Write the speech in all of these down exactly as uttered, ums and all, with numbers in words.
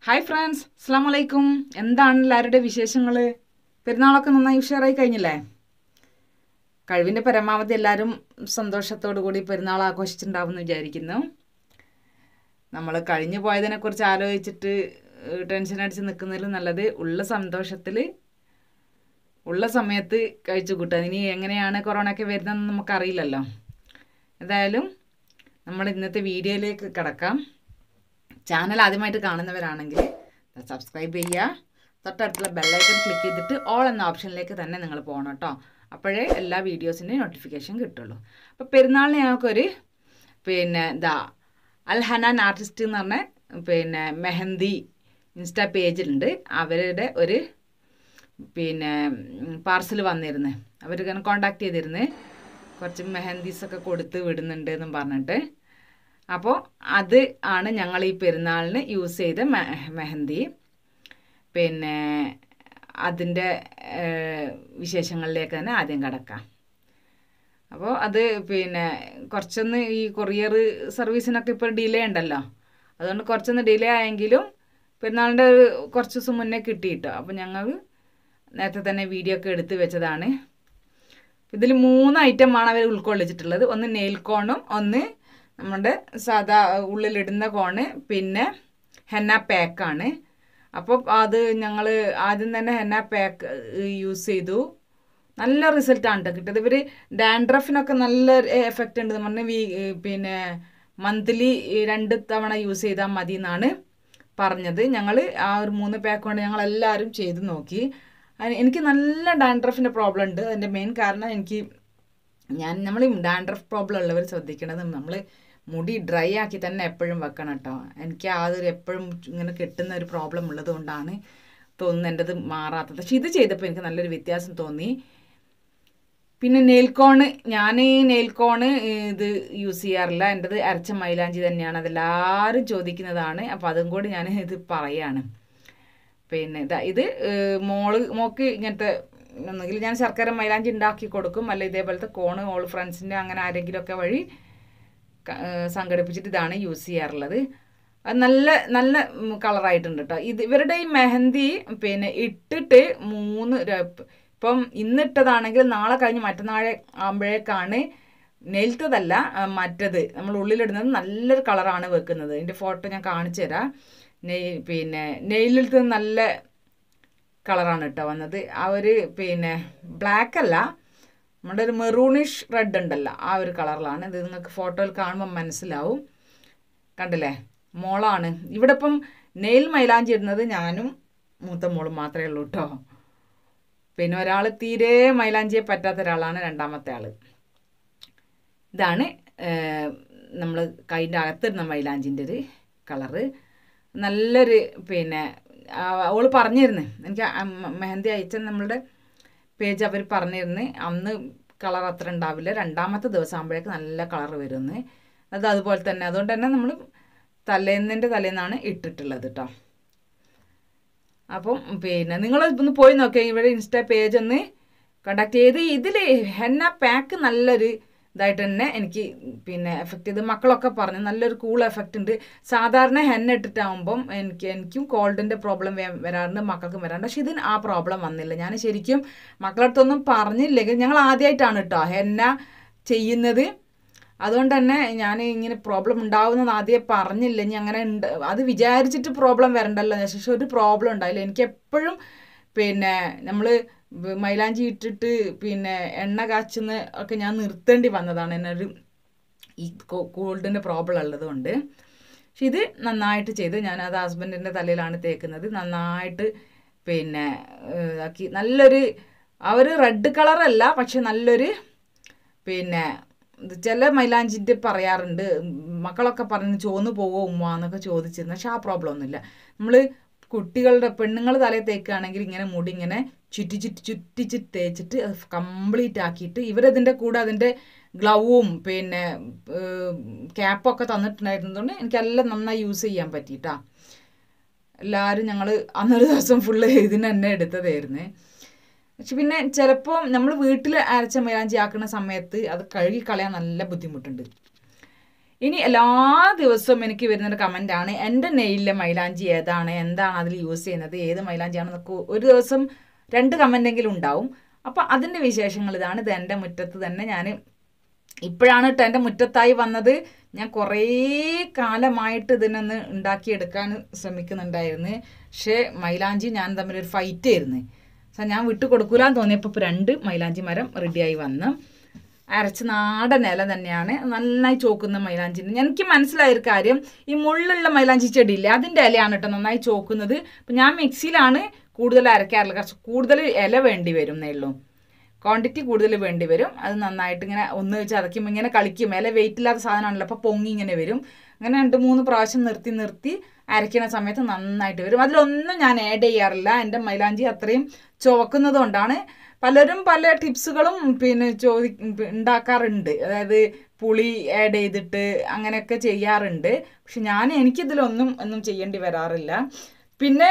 Hi friends, അസ്സാം വലൈക്കും. എന്താണ് എല്ലാവരുടെ വിശേഷങ്ങൾ? പെരുന്നാളൊക്കെ നന്നായി ഉഷാറായി കഴിഞ്ഞില്ലേ? കഴിവിൻ്റെ പരമാവധി എല്ലാവരും സന്തോഷത്തോടു കൂടി പെരുന്നാൾ ആഘോഷിച്ചിട്ടുണ്ടാവുമെന്ന് വിചാരിക്കുന്നു. നമ്മൾ കഴിഞ്ഞു പോയതിനെക്കുറിച്ച് ആലോചിച്ചിട്ട് ടെൻഷൻ അടിച്ച് നിൽക്കുന്നതിലും നല്ലത് ഉള്ള സന്തോഷത്തിൽ ഉള്ള സമയത്ത് കഴിച്ചു കൂട്ടുക. ഇനി എങ്ങനെയാണ് കൊറോണയൊക്കെ വരുന്നതെന്ന് നമുക്കറിയില്ലല്ലോ. എന്തായാലും നമ്മൾ ഇന്നത്തെ വീഡിയോയിലേക്ക് കിടക്കാം. ചാനൽ ആദ്യമായിട്ട് കാണുന്നവരാണെങ്കിൽ സബ്സ്ക്രൈബ് ചെയ്യുക, തൊട്ടടുത്തുള്ള ബെല്ലൈക്കൺ ക്ലിക്ക് ചെയ്തിട്ട് ഓൾ എന്ന ഓപ്ഷനിലേക്ക് തന്നെ നിങ്ങൾ പോകണം കേട്ടോ. അപ്പോഴേ എല്ലാ വീഡിയോസിൻ്റെയും നോട്ടിഫിക്കേഷൻ കിട്ടുള്ളൂ. അപ്പോൾ പെരുന്നാളിന് ഞങ്ങൾക്കൊരു പിന്നെ ഇതാ അൽഹനാൻ ആർട്ടിസ്റ്റ് എന്ന് പറഞ്ഞ പിന്നെ മെഹന്തി ഇൻസ്റ്റാ പേജിലുണ്ട്. അവരുടെ ഒരു പിന്നെ പാർസൽ വന്നിരുന്നു. അവർ ഇങ്ങനെ കോണ്ടാക്ട് ചെയ്തിരുന്നു, കുറച്ച് മെഹന്തീസൊക്കെ കൊടുത്ത് വിടുന്നുണ്ട് എന്നും പറഞ്ഞിട്ട്. അപ്പോൾ അത് ആണ് ഞങ്ങൾ ഈ പെരുന്നാളിന് യൂസ് ചെയ്ത മെഹന്തി. പിന്നെ അതിൻ്റെ വിശേഷങ്ങളിലേക്ക് തന്നെ ആദ്യം കിടക്കാം. അപ്പോൾ അത് പിന്നെ കുറച്ചൊന്ന് ഈ കൊറിയർ സർവീസിനൊക്കെ ഇപ്പോൾ ഡിലേ ഉണ്ടല്ലോ, അതുകൊണ്ട് കുറച്ചൊന്ന് ഡിലേ ആയെങ്കിലും പെരുന്നാളിൻ്റെ ഒരു കുറച്ച് ദിവസം മുന്നേ കിട്ടിയിട്ടോ. അപ്പോൾ ഞങ്ങൾ നേരത്തെ തന്നെ വീഡിയോ ഒക്കെ എടുത്ത് വെച്ചതാണ്. ഇതിൽ മൂന്ന് ഐറ്റമാണ് അവർ ഉൾക്കൊള്ളിച്ചിട്ടുള്ളത്. ഒന്ന് നെയിൽ കോണും, ഒന്ന് നമ്മുടെ സാധാ ഉള്ളിലിടുന്ന കോണ്, പിന്നെ ഹെന്ന പാക്കാണ്. അപ്പോൾ അത് ഞങ്ങൾ ആദ്യം തന്നെ ഹെന്ന പാക്ക് യൂസ് ചെയ്തു. നല്ല റിസൾട്ടാണ് കേട്ടോ കിട്ടിയത്. ഇവർ ഡാൻഡ്രഫിനൊക്കെ നല്ല എഫക്റ്റ് ഉണ്ട് പറഞ്ഞ് വീ പിന്നെ മന്ത്ലി രണ്ട് തവണ യൂസ് ചെയ്താൽ മതി എന്നാണ് പറഞ്ഞത്. ഞങ്ങൾ ആ ഒരു മൂന്ന് പാക്ക് കൊണ്ട് ഞങ്ങളെല്ലാവരും ചെയ്ത് നോക്കി. എനിക്ക് നല്ല ഡാൻഡ്രഫിൻ്റെ പ്രോബ്ലം ഉണ്ട്. അതിൻ്റെ മെയിൻ കാരണം എനിക്ക് ഞാൻ നമ്മൾ ഡാൻഡ്രഫ് പ്രോബ്ലം ഉള്ളവർ ശ്രദ്ധിക്കേണ്ടത് നമ്മൾ മുടി ഡ്രൈ ആക്കി തന്നെ എപ്പോഴും വെക്കണം കേട്ടോ. എനിക്ക് അതൊരു എപ്പോഴും ഇങ്ങനെ കെട്ടുന്ന ഒരു പ്രോബ്ലം ഉള്ളത് കൊണ്ടാണ് തോന്നുന്നു എൻ്റെത് മാറാത്തത്. പക്ഷെ ഇത് ചെയ്തപ്പോൾ എനിക്ക് നല്ലൊരു വ്യത്യാസം തോന്നി. പിന്നെ നെയിൽ കോണ്, ഞാൻ ഈ നെയിൽ കോണ് ഇത് യൂസ് ചെയ്യാറില്ല. എൻ്റെത് അരച്ച മൈലാഞ്ചി തന്നെയാണ്. അതെല്ലാവരും ചോദിക്കുന്നതാണ്. അപ്പോൾ അതും കൂടി ഞാൻ ഇത് പറയാണ്. പിന്നെ ഇതാ ഇത് മോള് മോക്ക് ഇങ്ങനത്തെ ഒന്നുകിൽ ഞാൻ ശർക്കര മൈലാഞ്ചി ഉണ്ടാക്കി കൊടുക്കും, അല്ല ഇതേപോലത്തെ കോണ് ഓൾ ഫ്രണ്ട്സിൻ്റെ അങ്ങനെ ആരെങ്കിലുമൊക്കെ വഴി സംഘടിപ്പിച്ചിട്ട് ഇതാണ് യൂസ് ചെയ്യാറുള്ളത്. അത് നല്ല നല്ല കളറായിട്ടുണ്ട് കേട്ടോ. ഇത് ഇവരുടെ ഈ മെഹന്തി പിന്നെ ഇട്ടിട്ട് മൂന്ന് ഇപ്പം ഇന്നിട്ടതാണെങ്കിൽ നാളെ കഴിഞ്ഞ് മറ്റന്നാളെ ആകുമ്പോഴേക്കാണ് നെയിൽത്തതല്ല മറ്റത് നമ്മൾ ഉള്ളിലിടുന്നത് നല്ലൊരു കളറാണ് വെക്കുന്നത്. ഇതിൻ്റെ ഫോട്ടോ ഞാൻ കാണിച്ചു തരാം. നെയ് പിന്നെ നെയിലിലത്തെ നല്ല കളറാണ് കേട്ടോ വന്നത്. ആ ഒരു പിന്നെ ബ്ലാക്ക് അല്ല, നമ്മുടെ ഒരു മെറൂണിഷ് റെഡ് ഉണ്ടല്ലോ, ആ ഒരു കളറിലാണ്. ഇത് നിങ്ങൾക്ക് ഫോട്ടോയിൽ കാണുമ്പോൾ മനസ്സിലാവും. കണ്ടില്ലേ, മോളാണ് ഇവിടെ. ഇപ്പം നെയിൽ മൈലാഞ്ചി ഇടുന്നത് ഞാനും മൂത്ത മോളും മാത്രമേ ഉള്ളൂ കേട്ടോ. പിന്നെ ഒരാൾ തീരെ മൈലാഞ്ചിയെ പറ്റാത്ത ഒരാളാണ് രണ്ടാമത്തെ ആൾ. ഇതാണ് നമ്മൾ കൈൻ്റെ അകത്തിടുന്ന മൈലാഞ്ചിൻ്റെ ഒരു കളറ്. നല്ലൊരു പിന്നെ അവൾ പറഞ്ഞിരുന്നു, എനിക്ക് മെഹന്തി അയച്ച നമ്മളുടെ പേജ് അവർ പറഞ്ഞിരുന്നു അന്ന് കളർ അത്ര ഉണ്ടാവില്ല, രണ്ടാമത്തെ ദിവസം ആകുമ്പോഴേക്ക് നല്ല കളർ വരുമെന്ന്. അത് അതുപോലെ തന്നെ, അതുകൊണ്ട് തന്നെ നമ്മൾ തലേന്നിൻ്റെ തലേന്നാണ് ഇട്ടിട്ടുള്ളത് കേട്ടോ. അപ്പം പിന്നെ നിങ്ങൾ ഒന്ന് പോയി നോക്കിയാൽ ഇവിടെ ഇൻസ്റ്റാ പേജ് ഒന്ന് കോണ്ടാക്ട് ചെയ്ത്. ഇതിൽ ഹെന്ന പാക്ക് നല്ലൊരു ഇതായിട്ട് തന്നെ എനിക്ക് പിന്നെ എഫക്റ്റ് ചെയ്ത് മക്കളൊക്കെ പറഞ്ഞു നല്ലൊരു കൂൾ എഫക്റ്റ് ഉണ്ട്. സാധാരണ ഹെന്ന ഇട്ടിട്ടാകുമ്പം എനിക്ക് എനിക്കും കോൾഡിൻ്റെ പ്രോബ്ലം വരാറുണ്ട്, മക്കൾക്കും വരാറുണ്ട്. പക്ഷെ ഇതിന് ആ പ്രോബ്ലം വന്നില്ല. ഞാൻ ശരിക്കും മക്കളടുത്തൊന്നും പറഞ്ഞില്ലെങ്കിൽ, ഞങ്ങൾ ആദ്യമായിട്ടാണ് കേട്ടോ ഹെന്ന ചെയ്യുന്നത്. അതുകൊണ്ട് തന്നെ ഞാൻ ഇങ്ങനെ പ്രോബ്ലം ഉണ്ടാവുന്നത് ആദ്യമേ പറഞ്ഞില്ല. ഇനി അങ്ങനെ ഉണ്ട് അത് വിചാരിച്ചിട്ട് പ്രോബ്ലം വരണ്ടല്ലോ. ശേഷം ഒരു പ്രോബ്ലം ഉണ്ടായില്ല. എനിക്ക് എപ്പോഴും പിന്നെ നമ്മൾ മൈലാഞ്ചി ഇട്ടിട്ട് പിന്നെ എണ്ണ കാച്ചുന്ന ഒക്കെ ഞാൻ നിർത്തേണ്ടി വന്നതാണ് എന്നൊരു ഈ കോൾഡിൻ്റെ പ്രോബ്ലം ഉള്ളത് കൊണ്ട്. പക്ഷെ ഇത് നന്നായിട്ട് ചെയ്ത് ഞാൻ അത് ഹസ്ബൻഡിൻ്റെ തലയിലാണ് തേക്കുന്നത്. നന്നായിട്ട് പിന്നെ ആക്കി നല്ലൊരു ആ ഒരു റെഡ് കളറല്ല, പക്ഷെ നല്ലൊരു പിന്നെ ചില മൈലാഞ്ചിൻ്റെ പറയാറുണ്ട്, മക്കളൊക്കെ പറഞ്ഞ് ചോന്ന് പോവോ ഉമ്മ എന്നൊക്കെ ചോദിച്ചിരുന്നു. പക്ഷെ ആ പ്രോബ്ലം ഒന്നുമില്ല. നമ്മൾ കുട്ടികളുടെ പെണ്ണുങ്ങൾ തലയിൽ തേക്കുകയാണെങ്കിൽ ഇങ്ങനെ മുടി ഇങ്ങനെ ചുറ്റി ചുറ്റി ചുറ്റിച്ച് തേച്ചിട്ട് കംപ്ലീറ്റ് ആക്കിയിട്ട് ഇവരതിൻ്റെ കൂടെ അതിൻ്റെ ഗ്ലൗവും പിന്നെ ക്യാപ്പൊക്കെ തന്നിട്ടുണ്ടായിരുന്നതുകൊണ്ട് എനിക്കെല്ലാം നന്നായി യൂസ് ചെയ്യാൻ പറ്റിയിട്ടാ. എല്ലാവരും ഞങ്ങൾ അന്നൊരു ദിവസം ഫുള്ള് ഇതിന് തന്നെ എടുത്തതായിരുന്നു. പക്ഷെ പിന്നെ ചിലപ്പോൾ നമ്മൾ വീട്ടിൽ അരച്ച മൈലാഞ്ചി ആക്കുന്ന സമയത്ത് അത് കഴുകി കളയാൻ നല്ല ബുദ്ധിമുട്ടുണ്ട്. ഇനി എല്ലാ ദിവസവും എനിക്ക് വരുന്നൊരു കമൻറ്റാണ് എൻ്റെ നെയിലിലെ മൈലാഞ്ചി ഏതാണ്, എന്താണ് അതിൽ യൂസ് ചെയ്യുന്നത്, ഏത് മൈലാഞ്ചിയാണെന്നൊക്കെ ഒരു ദിവസം രണ്ട് കമൻറ്റെങ്കിലും ഉണ്ടാവും. അപ്പോൾ അതിൻ്റെ വിശേഷങ്ങൾ ഇതാണ്. ഇത് എൻ്റെ മുറ്റത്ത് തന്നെ ഞാൻ ഇപ്പോഴാണ് കേട്ടോ എൻ്റെ മുറ്റത്തായി വന്നത്. ഞാൻ കുറേ കാലമായിട്ട് ഇതിനൊന്ന് ഉണ്ടാക്കിയെടുക്കാൻ ശ്രമിക്കുന്നുണ്ടായിരുന്നു. പക്ഷേ മൈലാഞ്ചി ഞാൻ തമ്മിലൊരു ഫൈറ്റ് ആയിരുന്നു. സോ ഞാൻ വിട്ടു കൊടുക്കൂലെന്ന് തോന്നിയപ്പോൾ ഇപ്പോൾ രണ്ട് മൈലാഞ്ചി മരം റെഡിയായി വന്ന് അരച്ച് നാടൻ ഇല തന്നെയാണ്. നന്നായി ചോക്കുന്ന മൈലാഞ്ചി. എനിക്ക് മനസ്സിലായൊരു കാര്യം, ഈ മുള്ളുള്ള മൈലാഞ്ചി ചെടിയില്ലേ അതിൻ്റെ ഇലയാണ് കേട്ടോ നന്നായി ചോക്കുന്നത്. അപ്പം ഞാൻ മിക്സിയിലാണ് കൂടുതൽ അരയ്ക്കാറില്ല. കുറച്ച് കൂടുതൽ ഇല വേണ്ടി വരും എന്നേ ഉള്ളൂ, ക്വാണ്ടിറ്റി കൂടുതൽ വേണ്ടി വരും. അത് നന്നായിട്ട് ഇങ്ങനെ ഒന്ന് ചതയ്ക്കുമ്പോൾ ഇങ്ങനെ കളിക്കും. ഇല വെയിറ്റ് ഇല്ലാത്ത സാധനമാണല്ലോ, അപ്പോൾ പൊങ്ങി ഇങ്ങനെ വരും. അങ്ങനെ രണ്ട് മൂന്ന് പ്രാവശ്യം നിർത്തി നിർത്തി അരയ്ക്കുന്ന സമയത്ത് നന്നായിട്ട് വരും. അതിലൊന്നും ഞാൻ ആഡ് ചെയ്യാറില്ല. എൻ്റെ മൈലാഞ്ചി അത്രയും ചുവക്കുന്നത് കൊണ്ടാണ്. പലരും പല ടിപ്സുകളും പിന്നെ ചോദി ഉണ്ടാക്കാറുണ്ട്. അതായത് പുളി ആഡ് ചെയ്തിട്ട് അങ്ങനെയൊക്കെ ചെയ്യാറുണ്ട്. പക്ഷെ ഞാൻ എനിക്കിതിലൊന്നും ഒന്നും ചെയ്യേണ്ടി വരാറില്ല. പിന്നെ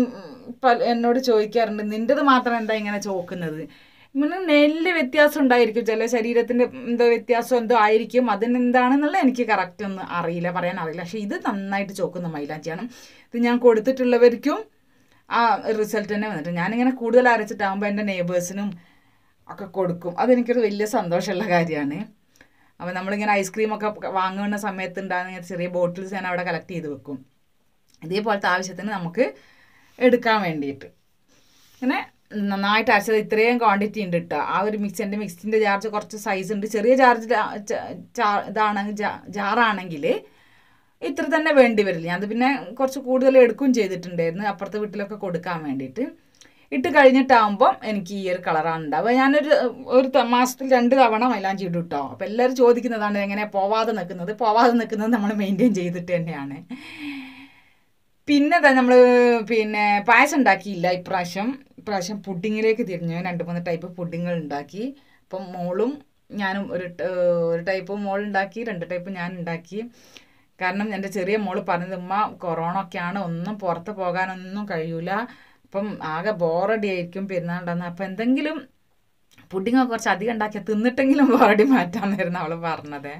എന്നോട് ചോദിക്കാറുണ്ട്, നിൻ്റെത് മാത്രം എന്താ ഇങ്ങനെ ചോക്കുന്നത്? ഇങ്ങനെ നെല്ല് വ്യത്യാസം ഉണ്ടായിരിക്കും, ചില ശരീരത്തിൻ്റെ എന്തോ വ്യത്യാസം എന്തോ ആയിരിക്കും. അതിനെന്താണെന്നുള്ള എനിക്ക് കറക്റ്റ് ഒന്നും അറിയില്ല, പറയാൻ അറിയില്ല. പക്ഷേ ഇത് നന്നായിട്ട് ചോക്കുന്ന മൈലാഞ്ചിയാണ്. ഇത് ഞാൻ കൊടുത്തിട്ടുള്ളവർക്കും ആ റിസൾട്ട് തന്നെ വന്നിട്ട് ഞാനിങ്ങനെ കൂടുതൽ അരച്ചിട്ടാകുമ്പോൾ എൻ്റെ നെയ്ബേഴ്സിനും ഒക്കെ കൊടുക്കും. അതെനിക്കൊരു വലിയ സന്തോഷമുള്ള കാര്യമാണ്. അപ്പോൾ നമ്മളിങ്ങനെ ഐസ്ക്രീമൊക്കെ വാങ്ങുന്ന സമയത്ത് ഉണ്ടാകുന്ന ചെറിയ ബോട്ടിൽസ് ഞാൻ അവിടെ കളക്ട് ചെയ്ത് വെക്കും, ഇതേപോലത്തെ ആവശ്യത്തിന് നമുക്ക് എടുക്കാൻ വേണ്ടിയിട്ട്. ഇങ്ങനെ നന്നായിട്ട് അരച്ചത് ഇത്രയും ക്വാണ്ടിറ്റി ഉണ്ട് കേട്ടോ. ആ ഒരു മിക്സ് എൻ്റെ മിക്സിൻ്റെ ചാർജ് കുറച്ച് സൈസ് ഉണ്ട്. ചെറിയ ചാർജ് ഇതാണെങ്കിൽ ജാറാണെങ്കിൽ ഇത്ര തന്നെ വേണ്ടി വരില്ല. അത് പിന്നെ കുറച്ച് കൂടുതൽ എടുക്കുകയും ചെയ്തിട്ടുണ്ടായിരുന്നു അപ്പുറത്തെ വീട്ടിലൊക്കെ കൊടുക്കാൻ വേണ്ടിയിട്ട്. ഇട്ട് കഴിഞ്ഞിട്ടാകുമ്പോൾ എനിക്ക് ഈ ഒരു കളറാണ് ഉണ്ടാവുക. ഞാനൊരു ഒരു മാസത്തിൽ രണ്ട് തവണ മൈലാഞ്ചി ഇടും കേട്ടോ. അപ്പോൾ എല്ലാവരും ചോദിക്കുന്നതാണ് എങ്ങനെ പോവാതെ നിൽക്കുന്നത്. പോവാതെ നിൽക്കുന്നത് നമ്മൾ മെയിൻറ്റെയിൻ ചെയ്തിട്ട് തന്നെയാണ്. പിന്നെ നമ്മൾ പിന്നെ പായസം ഉണ്ടാക്കിയില്ല ഇപ്രാവശ്യം. ഇപ്രാവശ്യം പുഡിങ്ങിലേക്ക് തിരിഞ്ഞു. രണ്ട് മൂന്ന് ടൈപ്പ് പുഡിങ്ങുകൾ ഉണ്ടാക്കി. അപ്പം മോളും ഞാനും ഒരു ഒരു ടൈപ്പ് മോളുണ്ടാക്കി, രണ്ട് ടൈപ്പ് ഞാൻ ഉണ്ടാക്കി. കാരണം എൻ്റെ ചെറിയ മോള് പറഞ്ഞത്, ഉമ്മ കൊറോണ ഒക്കെയാണ്, ഒന്നും പുറത്ത് പോകാനൊന്നും കഴിയൂല, അപ്പം ആകെ ബോറടി ആയിരിക്കും പെരുന്നാളുണ്ടെന്ന്. അപ്പം എന്തെങ്കിലും പുഡിങ്ങൊക്കെ കുറച്ച് അധികം ഉണ്ടാക്കിയാൽ തിന്നിട്ടെങ്കിലും ബോറടി മാറ്റാമെന്നായിരുന്നു അവൾ പറഞ്ഞത്.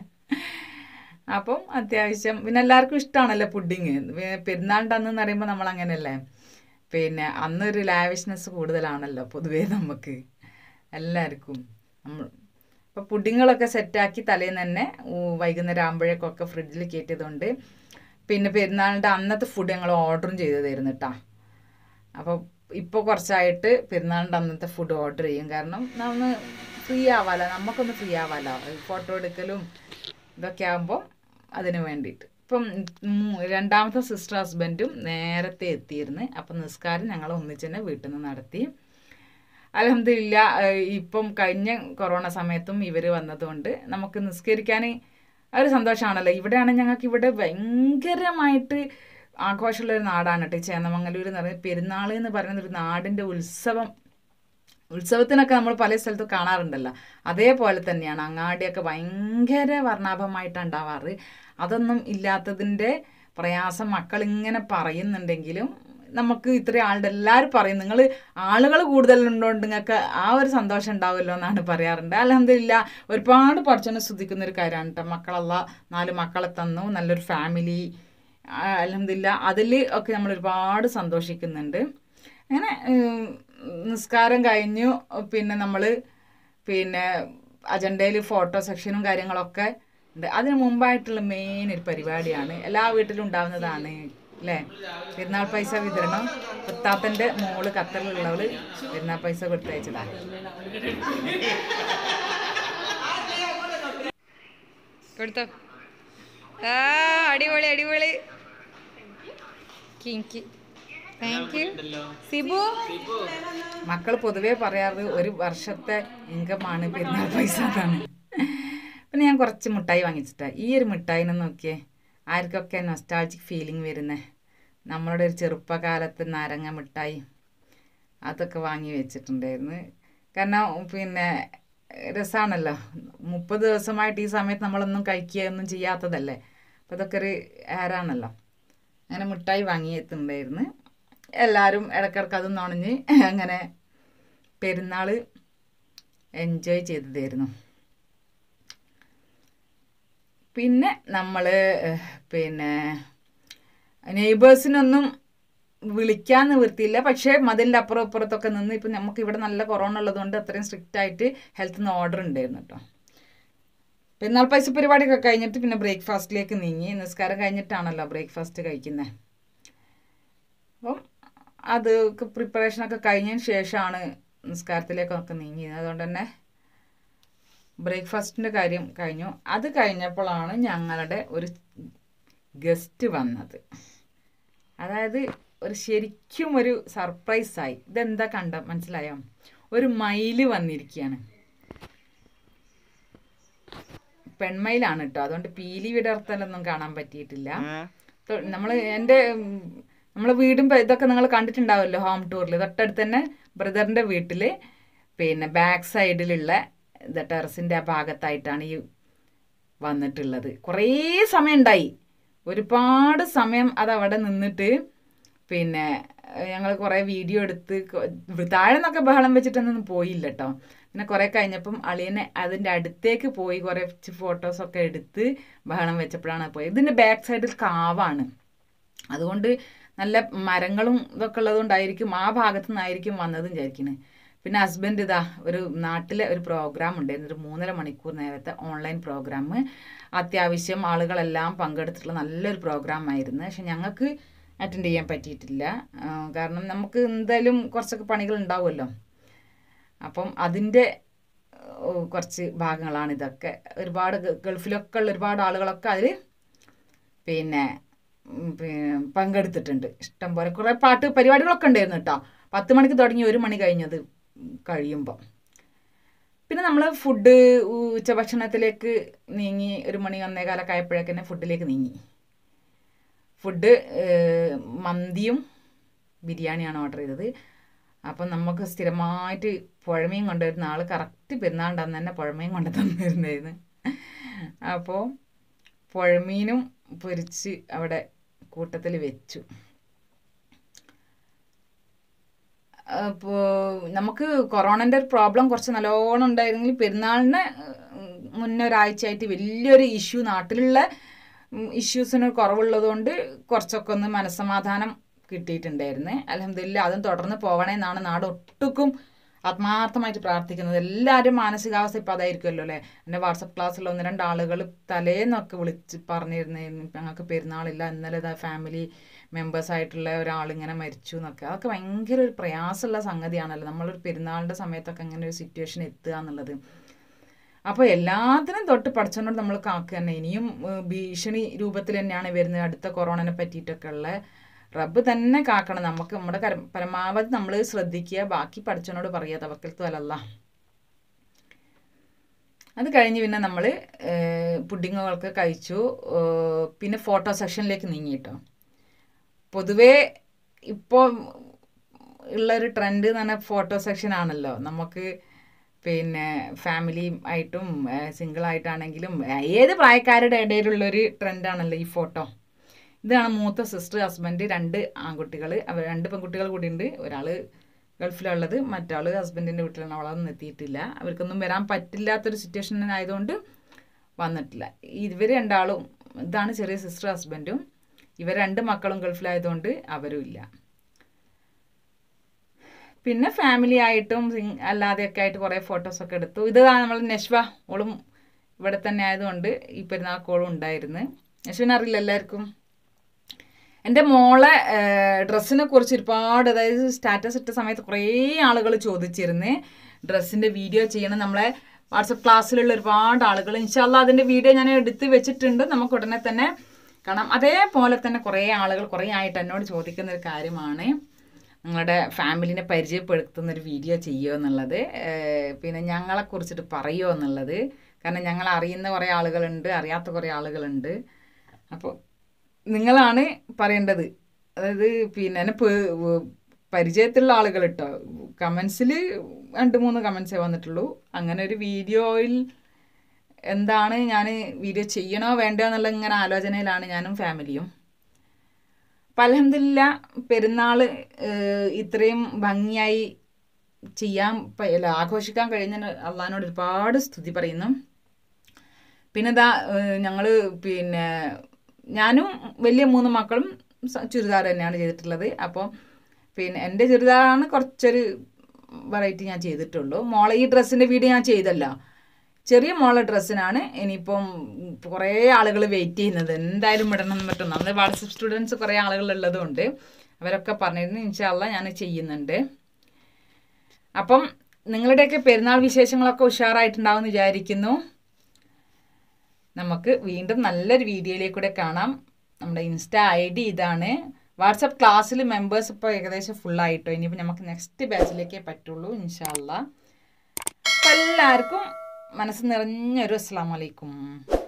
അപ്പം അത്യാവശ്യം പിന്നെ എല്ലാവർക്കും ഇഷ്ടമാണല്ലോ പുഡിങ്. പെരുന്നാളിൻ്റെ അന്നെന്ന് പറയുമ്പോൾ നമ്മൾ അങ്ങനെയല്ലേ, പിന്നെ അന്നൊരു ലാവിഷ്നെസ് കൂടുതലാണല്ലോ പൊതുവേ നമുക്ക് എല്ലാവർക്കും. നമ്മൾ അപ്പോൾ പുഡിങ്ങുകളൊക്കെ സെറ്റാക്കി തലേന്ന് തന്നെ വൈകുന്നേരം ആകുമ്പോഴേക്കൊക്കെ ഫ്രിഡ്ജിൽ കയറ്റിയതുകൊണ്ട് പിന്നെ പെരുന്നാളിൻ്റെ അന്നത്തെ ഫുഡ് ഞങ്ങൾ ഓർഡറും ചെയ്തതായിരുന്നു കേട്ടോ. അപ്പോൾ ഇപ്പോൾ കുറച്ചായിട്ട് പെരുന്നാളിൻ്റെ അന്നത്തെ ഫുഡ് ഓർഡർ ചെയ്യും. കാരണം നമ്മൾ ഫ്രീ ആവാമല്ലോ, നമുക്കൊന്ന് ഫ്രീ ആവാമല്ലോ, ഫോട്ടോ എടുക്കലും ഇതൊക്കെ ആകുമ്പോൾ അതിന് വേണ്ടിയിട്ട്. ഇപ്പം രണ്ടാമത്തെ സിസ്റ്റർ ഹസ്ബൻഡും നേരത്തെ എത്തിയിരുന്നു. അപ്പം നിസ്കാരം ഞങ്ങൾ ഒന്നിച്ച് തന്നെ വീട്ടിൽ നിന്ന് നടത്തി. അൽഹംദുലില്ലാ. ഇപ്പം കഴിഞ്ഞ കൊറോണ സമയത്തും ഇവർ വന്നതുകൊണ്ട് നമുക്ക് നിസ്കരിക്കാൻ ഒരു സന്തോഷമാണല്ലോ. ഇവിടെയാണെങ്കിൽ ഞങ്ങൾക്ക് ഇവിടെ ഭയങ്കരമായിട്ട് ആഘോഷമുള്ളൊരു നാടാണ് കേട്ടോ ചേന്നമംഗലൂർ എന്ന് പറയുന്നത്. പെരുന്നാൾ എന്ന് പറയുന്ന ഒരു നാടിൻ്റെ ഉത്സവം. ഉത്സവത്തിനൊക്കെ നമ്മൾ പല സ്ഥലത്തും കാണാറുണ്ടല്ലോ, അതേപോലെ തന്നെയാണ്. അങ്ങാടിയൊക്കെ ഭയങ്കര വർണ്ണാഭമായിട്ടാണ് ഉണ്ടാവാറ്. അതൊന്നും ഇല്ലാത്തതിൻ്റെ പ്രയാസം മക്കളിങ്ങനെ പറയുന്നുണ്ടെങ്കിലും നമുക്ക് ഇത്രയും ആളുടെ എല്ലാവരും പറയും, നിങ്ങൾ ആളുകൾ കൂടുതലുണ്ടോണ്ട് നിങ്ങൾക്ക് ആ ഒരു സന്തോഷം ഉണ്ടാവുമല്ലോ എന്നാണ് പറയാറുണ്ട്. അൽഹംദുലില്ലാ, ഒരുപാട് പഠിച്ചോനെ ശ്രദ്ധിക്കുന്നൊരു കാര്യമാണ് കേട്ടോ. മക്കളല്ല നാല് മക്കളെ തന്നു, നല്ലൊരു ഫാമിലി. അൽഹംദുലില്ലാ, അതിൽ ഒക്കെ നമ്മൾ ഒരുപാട് സന്തോഷിക്കുന്നുണ്ട്. അങ്ങനെ നിസ്കാരം കഴിഞ്ഞു. പിന്നെ നമ്മൾ പിന്നെ അജണ്ടയിൽ ഫോട്ടോ സെക്ഷനും കാര്യങ്ങളൊക്കെ ഉണ്ട്. അതിന് മുമ്പായിട്ടുള്ള മെയിൻ ഒരു പരിപാടിയാണ്, എല്ലാ വീട്ടിലും ഉണ്ടാവുന്നതാണ് അല്ലേ, പെരുന്നാൾ പൈസ വിതരണം. പത്താത്തൻ്റെ മോള് ഖത്തറിലുള്ളവള് പെരുന്നാൾ പൈസ കൊടുത്തയച്ചതാണ്. കൊടുത്തോ. ആ അടിപൊളി അടിപൊളി. കിങ്കി താങ്ക് യു സിബു. മക്കൾ പൊതുവേ പറയാറ് ഒരു വർഷത്തെ ഇൻകമാണ് പെരുന്നാൾ പൈസ എന്നാണ്. പിന്നെ ഞാൻ കുറച്ച് മിഠായി വാങ്ങിച്ചിട്ടാണ്. ഈ ഒരു മിഠായിനെ നോക്കിയേ, ആർക്കൊക്കെ നൊസ്റ്റാൾജിക് ഫീലിംഗ് വരുന്നത്. നമ്മളുടെ ഒരു ചെറുപ്പകാലത്ത് നാരങ്ങ മിഠായി അതൊക്കെ വാങ്ങി വെച്ചിട്ടുണ്ടായിരുന്നു. കാരണം പിന്നെ രസമാണല്ലോ, മുപ്പത് ദിവസമായിട്ട് ഈ സമയത്ത് നമ്മളൊന്നും കഴിക്കുകയൊന്നും ചെയ്യാത്തതല്ലേ, അപ്പോൾ ഇതൊക്കെ ഒരു ഏറാണല്ലോ. അങ്ങനെ മിഠായി വാങ്ങിയിട്ടുണ്ടായിരുന്നു. എല്ലാവരും ഇടയ്ക്കിടയ്ക്ക് അതും നുണഞ്ഞ് അങ്ങനെ പെരുന്നാൾ എൻജോയ് ചെയ്തതായിരുന്നു. പിന്നെ നമ്മൾ പിന്നെ നെയ്ബേഴ്സിനൊന്നും വിളിക്കാൻ നിവൃത്തിയില്ല. പക്ഷേ മതിലിൻ്റെ അപ്പുറം ഇപ്പുറത്തൊക്കെ നിന്ന് ഇപ്പം നമുക്ക് ഇവിടെ നല്ല കൊറോണ ഉള്ളതുകൊണ്ട് അത്രയും സ്ട്രിക്റ്റ് ആയിട്ട് ഹെൽത്തിൽ നിന്ന് ഓർഡർ ഉണ്ടായിരുന്നു കേട്ടോ. പെരുന്നാൾ പൈസ പരിപാടിയൊക്കെ കഴിഞ്ഞിട്ട് പിന്നെ ബ്രേക്ക്ഫാസ്റ്റിലേക്ക് നീങ്ങി. നിസ്കാരം കഴിഞ്ഞിട്ടാണല്ലോ ബ്രേക്ക്ഫാസ്റ്റ് കഴിക്കുന്നത്. അപ്പം അത് പ്രിപ്പറേഷനൊക്കെ കഴിഞ്ഞതിന് ശേഷമാണ് നിസ്കാരത്തിലേക്കൊക്കെ നീങ്ങിയത്. അതുകൊണ്ട് തന്നെ ബ്രേക്ക്ഫാസ്റ്റിൻ്റെ കാര്യം കഴിഞ്ഞു. അത് കഴിഞ്ഞപ്പോഴാണ് ഞങ്ങളുടെ ഒരു ഗസ്റ്റ് വന്നത്. അതായത് ഒരു ശരിക്കും ഒരു സർപ്രൈസായി. ഇതെന്താ കണ്ട മനസ്സിലായോ? ഒരു മയില് വന്നിരിക്കുകയാണ്. പെൺമയിലാണ് കേട്ടോ. അതുകൊണ്ട് പീലി വിടർത്തലൊന്നും കാണാൻ പറ്റിയിട്ടില്ല. നമ്മൾ എൻ്റെ നമ്മളെ വീടും ഇതൊക്കെ നിങ്ങൾ കണ്ടിട്ടുണ്ടാവുമല്ലോ ഹോം ടൂറിൽ. തൊട്ടടുത്ത് തന്നെ ബ്രദറിൻ്റെ വീട്ടിൽ പിന്നെ ബാക്ക് സൈഡിലുള്ള ഇത് ടെറസിൻ്റെ ആ ഭാഗത്തായിട്ടാണ് ഈ വന്നിട്ടുള്ളത്. കുറേ സമയം ഉണ്ടായി, ഒരുപാട് സമയം അതവിടെ നിന്നിട്ട് പിന്നെ ഞങ്ങൾ കുറേ വീഡിയോ എടുത്ത് താഴെ നിന്നൊക്കെ ബഹളം വെച്ചിട്ടൊന്നും പോയില്ല കേട്ടോ. പിന്നെ കുറേ കഴിഞ്ഞപ്പം അളിയനെ അതിൻ്റെ അടുത്തേക്ക് പോയി കുറച്ച് ഫോട്ടോസൊക്കെ എടുത്ത് ബഹളം വെച്ചപ്പോഴാണ് പോയത്. ഇതിൻ്റെ ബാക്ക് സൈഡിൽ കാവാണ്, അതുകൊണ്ട് നല്ല മരങ്ങളും ഇതൊക്കെ ഉള്ളതുകൊണ്ടായിരിക്കും ആ ഭാഗത്തു നിന്നായിരിക്കും വന്നതെന്ന് വിചാരിക്കുന്നത്. പിന്നെ ഹസ്ബൻഡ് ഇതാ ഒരു നാട്ടിലെ ഒരു പ്രോഗ്രാം ഉണ്ടായിരുന്നു, ഒരു മൂന്നര മണിക്കൂർ നേരത്തെ ഓൺലൈൻ പ്രോഗ്രാം. അത്യാവശ്യം ആളുകളെല്ലാം പങ്കെടുത്തിട്ടുള്ള നല്ലൊരു പ്രോഗ്രാം ആയിരുന്നു. പക്ഷെ ഞങ്ങൾക്ക് അറ്റൻഡ് ചെയ്യാൻ പറ്റിയിട്ടില്ല. കാരണം നമുക്ക് എന്തായാലും കുറച്ചൊക്കെ പണികൾ ഉണ്ടാവുമല്ലോ. അപ്പം അതിൻ്റെ കുറച്ച് ഭാഗങ്ങളാണ് ഇതൊക്കെ. ഒരുപാട് ഗൾഫിലൊക്കെ ഉള്ള ഒരുപാട് ആളുകളൊക്കെ അതിൽ പിന്നെ പിന്നെ പങ്കെടുത്തിട്ടുണ്ട്. ഇഷ്ടംപോലെ കുറേ പാട്ട് പരിപാടികളൊക്കെ ഉണ്ടായിരുന്നു കേട്ടോ. പത്ത് മണിക്ക് തുടങ്ങി ഒരു മണി കഴിഞ്ഞത് കഴിയുമ്പോൾ പിന്നെ നമ്മൾ ഫുഡ് ഉച്ചഭക്ഷണത്തിലേക്ക് നീങ്ങി. ഒരു മണി ഒന്നേകാലൊക്കെ ആയപ്പോഴേക്ക് തന്നെ ഫുഡിലേക്ക് നീങ്ങി. ഫുഡ് മന്തിയും ബിരിയാണിയാണ് ഓർഡർ ചെയ്തത്. അപ്പം നമുക്ക് സ്ഥിരമായിട്ട് പുഴമീൻ കൊണ്ടുവരുന്ന ആൾ കറക്റ്റ് പെരുന്നാളുണ്ടെന്ന് തന്നെ പുഴമീൻ കൊണ്ടു തന്നിരുന്നായിരുന്നു. അപ്പോൾ പുഴമീനും പൊരിച്ച് അവിടെ കൂട്ടത്തിൽ വെച്ചു. അപ്പോൾ നമുക്ക് കൊറോണൻ്റെ ഒരു പ്രോബ്ലം കുറച്ച് നല്ലോണം ഉണ്ടായിരുന്നെങ്കിൽ പെരുന്നാളിന് മുന്നേ ഒരാഴ്ചയായിട്ട് വലിയൊരു ഇഷ്യൂ, നാട്ടിലുള്ള ഇഷ്യൂസിന് കുറവുള്ളതുകൊണ്ട് കുറച്ചൊക്കെ ഒന്ന് മനസ്സമാധാനം കിട്ടിയിട്ടുണ്ടായിരുന്നു. അൽഹംദുലില്ലാ അതും തുടർന്ന് പോകണമെന്നാണ് നാട് ഒട്ടുക്കും ആത്മാർത്ഥമായിട്ട് പ്രാർത്ഥിക്കുന്നത്. എല്ലാവരും മാനസികാവസ്ഥ ഇപ്പോൾ അതായിരിക്കുമല്ലോ അല്ലേ. എൻ്റെ വാട്സപ്പ് ക്ലാസ്സിൽ ഒന്ന് രണ്ട് ആളുകൾ തലേന്നൊക്കെ വിളിച്ച് പറഞ്ഞിരുന്നു ഞങ്ങൾക്ക് പെരുന്നാളില്ല, ഇന്നലെ ഇതാ ഫാമിലി മെമ്പേഴ്സായിട്ടുള്ള ഒരാളിങ്ങനെ മരിച്ചു എന്നൊക്കെ. അതൊക്കെ ഭയങ്കര ഒരു പ്രയാസമുള്ള സംഗതിയാണല്ലോ, നമ്മളൊരു പെരുന്നാളിൻ്റെ സമയത്തൊക്കെ അങ്ങനെ ഒരു സിറ്റുവേഷൻ എത്തുക എന്നുള്ളത്. അപ്പോൾ എല്ലാത്തിനും തൊട്ട് പഠിച്ചോണ്ട് നമ്മൾ കാക്കുക തന്നെ. ഇനിയും ഭീഷണി രൂപത്തിൽ തന്നെയാണ് വരുന്നത് അടുത്ത കൊറോണനെ പറ്റിയിട്ടൊക്കെ ഉള്ള. റബ്ബ് തന്നെ കാക്കണം. നമുക്ക് നമ്മുടെ കര പരമാവധി നമ്മൾ ശ്രദ്ധിക്കുക, ബാക്കി പഠിച്ചവനോട് പറയുക തവക്കൽത്തു അലല്ലാഹ്. അത് കഴിഞ്ഞ് പിന്നെ നമ്മൾ പുഡിങ്ങുകളൊക്കെ കഴിച്ചു. പിന്നെ ഫോട്ടോ സെഷനിലേക്ക് നീങ്ങിട്ടോ. പൊതുവേ ഇപ്പോൾ ഉള്ളൊരു ട്രെൻഡ് എന്ന് പറഞ്ഞാൽ ഫോട്ടോ സെക്ഷനാണല്ലോ. നമുക്ക് പിന്നെ ഫാമിലി ആയിട്ടും സിംഗിളായിട്ടാണെങ്കിലും ഏത് പ്രായക്കാരുടെ ഇടയിലുള്ളൊരു ട്രെൻഡാണല്ലോ ഈ ഫോട്ടോ. ഇതാണ് മൂത്ത സിസ്റ്റർ, ഹസ്ബൻഡ്, രണ്ട് ആൺകുട്ടികൾ, അവർ രണ്ട് പെൺകുട്ടികൾ കൂടി ഉണ്ട്. ഒരാൾ ഗൾഫിലുള്ളത്, മറ്റാൾ ഹസ്ബൻഡിൻ്റെ വീട്ടിലാണ്. അവളൊന്നും എത്തിയിട്ടില്ല. അവർക്കൊന്നും വരാൻ പറ്റില്ലാത്തൊരു സിറ്റുവേഷൻ ആയതുകൊണ്ട് വന്നിട്ടില്ല. ഇവർ രണ്ടാളും, ഇതാണ് ചെറിയ സിസ്റ്റർ ഹസ്ബൻഡും. ഇവർ രണ്ട് മക്കളും ഗൾഫിലായതുകൊണ്ട് അവരും ഇല്ല. പിന്നെ ഫാമിലി ആയിട്ടും അല്ലാതെയൊക്കെ ആയിട്ട് കുറേ ഫോട്ടോസൊക്കെ എടുത്തു. ഇതാണ് നമ്മൾ നഷ്വ, ഓളും ഇവിടെ തന്നെ ആയതുകൊണ്ട് ഈ പെരുന്നാക്കോളും ഉണ്ടായിരുന്നു. നഷ്വിനെ അറിയില്ല എല്ലാവർക്കും. എൻ്റെ മോളെ ഡ്രസ്സിനെ കുറിച്ച് ഒരുപാട്, അതായത് സ്റ്റാറ്റസ് ഇട്ട സമയത്ത് കുറേ ആളുകൾ ചോദിച്ചിരുന്നു ഡ്രസ്സിൻ്റെ വീഡിയോ ചെയ്യണം. നമ്മളെ വാട്സപ്പ് ക്ലാസ്സിലുള്ള ഒരുപാട് ആളുകൾ. ഇൻഷാല്ലാ അതിൻ്റെ വീഡിയോ ഞാൻ എടുത്ത് വെച്ചിട്ടുണ്ട്, നമുക്ക് ഉടനെ തന്നെ കാണാം. അതേപോലെ തന്നെ കുറേ ആളുകൾ കുറേ ആയിട്ട് എന്നോട് ചോദിക്കുന്ന ഒരു കാര്യമാണ് നിങ്ങളുടെ ഫാമിലിനെ പരിചയപ്പെടുത്തുന്നൊരു വീഡിയോ ചെയ്യുമോ എന്നുള്ളത്, പിന്നെ ഞങ്ങളെക്കുറിച്ചിട്ട് പറയുമോ എന്നുള്ളത്. കാരണം ഞങ്ങൾ അറിയുന്ന കുറേ ആളുകളുണ്ട്, അറിയാത്ത കുറേ ആളുകളുണ്ട്. അപ്പോൾ നിങ്ങളാണ് പറയേണ്ടത്. അതായത് പിന്നെ എന്നെ പരിചയത്തിലുള്ള ആളുകൾ കേട്ടോ. കമൻസിൽ രണ്ട് മൂന്ന് കമൻസേ വന്നിട്ടുള്ളൂ. അങ്ങനെ ഒരു വീഡിയോയിൽ എന്താണ് ഞാൻ വീഡിയോ ചെയ്യണോ വേണ്ടോ എന്നുള്ള ഇങ്ങനെ ആലോചനയിലാണ് ഞാനും ഫാമിലിയും. അപ്പം അൽഹംദുലില്ലാ പെരുന്നാൾ ഇത്രയും ഭംഗിയായി ചെയ്യാൻ അല്ല ആഘോഷിക്കാൻ കഴിഞ്ഞ അള്ളാഹിനോട് ഒരുപാട് സ്തുതി പറയുന്നു. പിന്നെ ഇതാ ഞങ്ങൾ പിന്നെ ഞാനും വലിയ മൂന്ന് മക്കളും ചുരിദാർ തന്നെയാണ് ചെയ്തിട്ടുള്ളത്. അപ്പോൾ പിന്നെ എൻ്റെ ചുരിദാറാണ് കുറച്ചൊരു വെറൈറ്റി ഞാൻ ചെയ്തിട്ടുള്ളൂ. മോളെ ഈ ഡ്രസ്സിൻ്റെ വീഡിയോ ഞാൻ ചെയ്തല്ലോ, ചെറിയ മോളെ ഡ്രസ്സിനാണ് ഇനിയിപ്പം കുറേ ആളുകൾ വെയിറ്റ് ചെയ്യുന്നത്, എന്തായാലും ഇടണം എന്ന് പറ്റും. നമ്മൾ വാട്സപ്പ് സ്റ്റുഡൻസ് കുറേ ആളുകൾ ഉള്ളതുകൊണ്ട് അവരൊക്കെ പറഞ്ഞിരുന്നു ഇൻഷാ അല്ലാ ഞാൻ ചെയ്യുന്നുണ്ട്. അപ്പം നിങ്ങളുടെയൊക്കെ പെരുന്നാൾ വിശേഷങ്ങളൊക്കെ ഉഷാറായിട്ടുണ്ടാവും എന്ന് വിചാരിക്കുന്നു. നമുക്ക് വീണ്ടും നല്ലൊരു വീഡിയോയിലേക്കൂടെ കാണാം. നമ്മുടെ ഇൻസ്റ്റ ഐ ഡി ഇതാണ്. വാട്സപ്പ് ക്ലാസ്സിൽ മെമ്പേഴ്സ് ഇപ്പോൾ ഏകദേശം ഫുള്ളായിട്ടോ. ഇനിയിപ്പോൾ നമുക്ക് നെക്സ്റ്റ് ബാച്ചിലേക്കേ പറ്റുള്ളൂ ഇൻഷാ അല്ലാ. എല്ലാവർക്കും മനസ്സ് നിറഞ്ഞൊരു അസ്സലാമു അലൈക്കും.